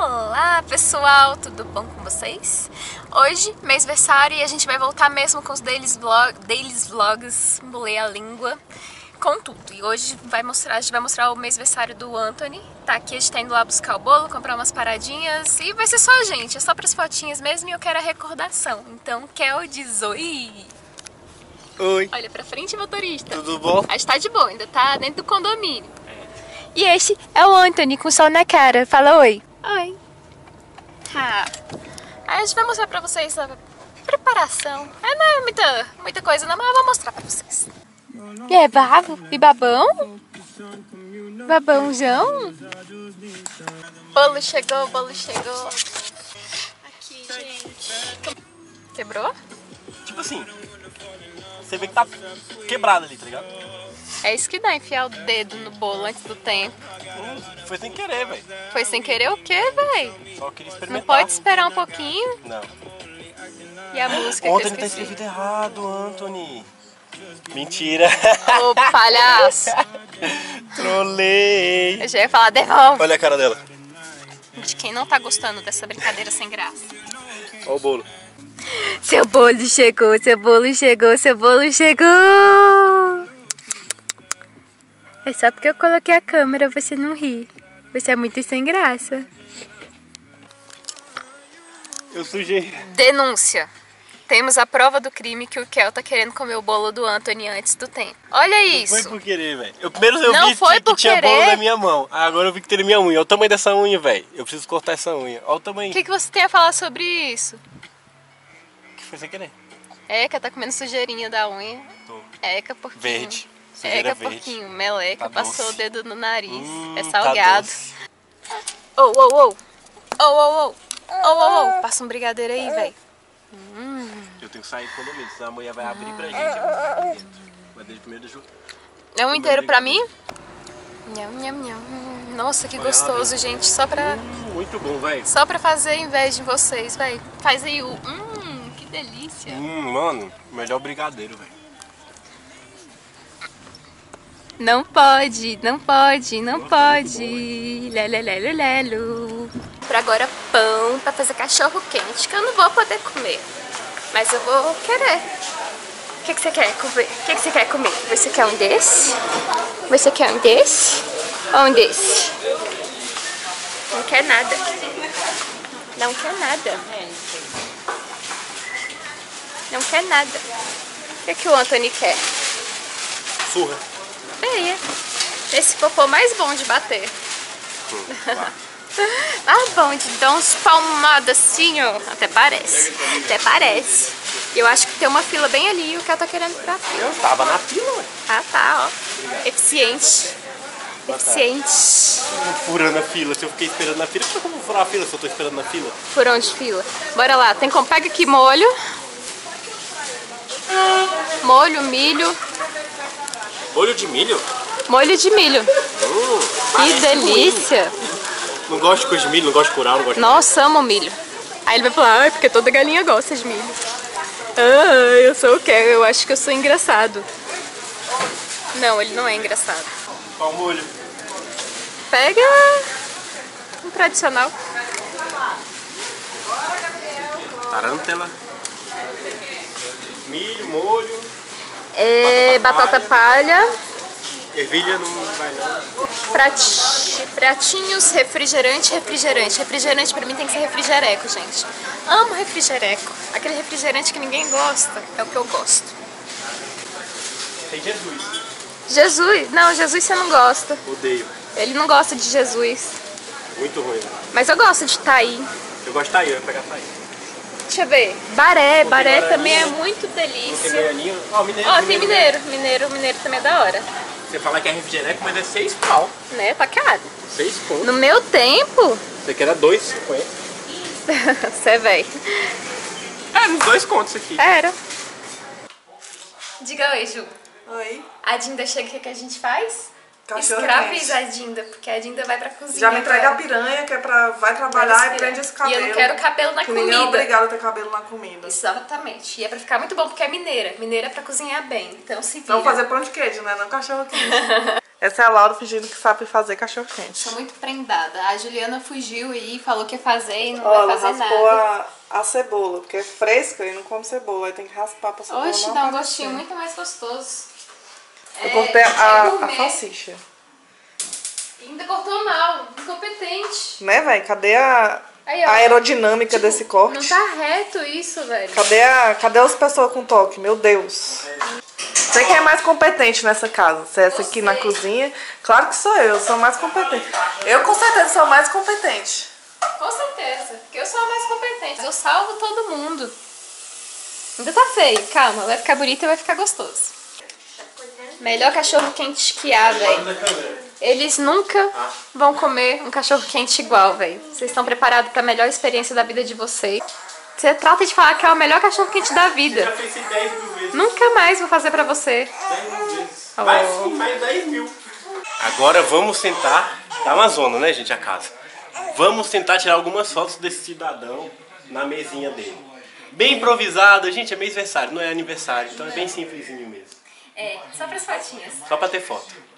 Olá pessoal, tudo bom com vocês? Hoje, mêsversário, e a gente vai voltar mesmo com os dailies vlogs, embolei a língua, com tudo. E hoje a gente vai mostrar o mêsversário do Anthony. Tá aqui, a gente tá indo lá buscar o bolo, comprar umas paradinhas e vai ser só a gente, é só pras fotinhas mesmo e eu quero a recordação. Então, Kel diz oi! Oi! Olha pra frente, motorista! Tudo bom? A gente tá de boa, ainda tá dentro do condomínio. E este é o Anthony com sol na cara. Fala oi. Oi. Ah. Aí a gente vai mostrar pra vocês a preparação. Não é muita coisa não, mas eu vou mostrar pra vocês. E é babo? E babão? Babãozão? Bolo chegou, bolo chegou. Aqui, gente. Quebrou? Tipo assim, você vê que tá quebrado ali, tá ligado? É isso que dá, enfiar o dedo no bolo antes do tempo. Foi sem querer, velho. Foi sem querer o quê, velho? Só queria experimentar. Não pode esperar um pouquinho? Não. E a música Ontem que eu ele tá esqueci? escrito errado, Anthony. Mentira. Ô, palhaço. Trolei. Eu já ia falar, devolve. Olha a cara dela. De quem não tá gostando dessa brincadeira sem graça. Olha o bolo. Seu bolo chegou, seu bolo chegou, seu bolo chegou. É só porque eu coloquei a câmera, você não ri. Você é muito sem graça. Eu sujei. Denúncia. Temos a prova do crime que o Kel tá querendo comer o bolo do Anthony antes do tempo. Olha isso. Não foi por querer, velho. Primeiro eu Não vi foi que por tinha querer. bolo na minha mão. Agora eu vi que tem na minha unha. Olha o tamanho dessa unha, velho. Eu preciso cortar essa unha. Olha o tamanho. O que você tem a falar sobre isso? Que foi sem querer. Eca, tá comendo sujeirinha da unha. Tô. Eca, porquinho. Verde. Sujeira Eca, verde. porquinho. Meleca, Tá passou doce. o dedo no nariz. É Tá salgado. doce. Passa um brigadeiro aí, velho. Eu tenho que sair do condomínio, senão amanhã vai abrir pra gente. Eu vou ficar aqui dentro. Mas desde primeiro de julho. É um inteiro pra mim? Nham, nham, nham. Nossa, que Olha lá, gostoso, gente. Só pra Muito bom, velho. fazer inveja de vocês, velho. Faz aí o... que delícia. Mano, melhor brigadeiro, velho. Não pode, não pode, não pode. Lelelelelelo. Por agora, pão pra fazer cachorro quente, que eu não vou poder comer. Mas eu vou querer. O que você quer comer? O que você quer comer? Você quer um desse? Você quer um desse? Ou um desse? Não quer nada. Não quer nada. Não quer nada. O que o Anthony quer? Surra. Veia. Esse popô mais bom de bater. Bom de dar uns palmadas assim, ó. Até parece. Até parece. Eu acho que tem uma fila bem ali e o que eu tô querendo pra fila. Eu tava na fila, ué. Ah, tá, ó. Eficiente. Eficiente. Furando a fila. Se eu fiquei esperando na fila, por que eu vou furar a fila se eu tô esperando na fila? Por onde fila? Bora lá. Tem como... Pega aqui molho. Molho, milho. Molho de milho? Molho de milho. Que Parece delícia. ruim. Não gosto de coisa de milho, não gosto de curau, não gosto de... Nossa, amo milho. Aí ele vai falar, ai, porque toda galinha gosta de milho. Ah, eu sou o quê? Eu acho que eu sou engraçado. Não, ele não é engraçado. Qual o molho? Pega um tradicional. Tarântula. Milho, molho. Batata palha. Ervilha não vai não. Pratinhos, refrigerante. Refrigerante pra mim tem que ser refrigereco, gente. Amo refrigereco. Aquele refrigerante que ninguém gosta é o que eu gosto. Tem Jesus. Jesus. Não, Jesus você não gosta. Odeio. Ele não gosta de Jesus. Muito ruim, né? Mas eu gosto de taí. Eu gosto de taí, eu vou pegar taí. Deixa eu ver. Baré. Baré baraninha. também é muito Não tem delícia. baianinho. Ó, mineiro. Ó, tem mineiro. Mineiro também é da hora. Você fala que é refrigereco, mas é 6 pau. Né? Tá caro. 6 pontos. No meu tempo... Você quer 2,50. Você é velho. É, uns 2 contos aqui. Era. Diga oi, Ju. Oi. A Dinda chega, o que a gente faz? Cachorro Escraviza quente. a Dinda, porque a Dinda vai pra cozinha. Já me entrega a agora. piranha, que é pra... Vai trabalhar e prende esse E cabelo. eu não quero cabelo na que comida. ninguém é obrigado a ter cabelo na comida. Exatamente. E é pra ficar muito bom, porque é mineira. Mineira é pra cozinhar bem. Então se vira. Então fazer pão de queijo, né? Não cachorro quente. Essa é a Laura fingindo que sabe fazer cachorro quente. Sou muito prendada. A Juliana fugiu e falou que ia fazer e não Ó, vai ela fazer raspou nada. a cebola, porque é fresca e não come cebola. Aí tem que raspar pra cebola Oxe, não dá um aparecer. gostinho muito mais gostoso. Eu cortei a gourmet. salsicha. Ainda cortou mal, incompetente. Né, velho? Cadê a Aí, ó, aerodinâmica desse corte? Não tá reto isso, velho. Cadê as pessoas com toque? Meu Deus. Você quem é mais competente nessa casa? Você é essa aqui na cozinha? Claro que sou eu sou mais competente. Eu com certeza sou mais competente. Com certeza, porque eu sou a mais competente. Eu salvo todo mundo. Ainda tá feio, calma, vai ficar bonito e vai ficar gostoso. Melhor cachorro quente que há, velho. Eles nunca vão comer um cachorro quente igual, velho. Vocês estão preparados pra melhor experiência da vida de vocês? Você trata de falar que é o melhor cachorro quente da vida. Já fez 10 mil vezes. Nunca mais vou fazer pra você. 10 mil vezes. Oh. Mais 10 mil. Agora vamos sentar. Tá uma zona, né, gente, a casa. Vamos tentar tirar algumas fotos desse cidadão na mesinha dele. Bem improvisado, gente, é mês-versário, não é aniversário, então é bem simplesinho mesmo. É, só pras fotinhas. Só pra ter foto.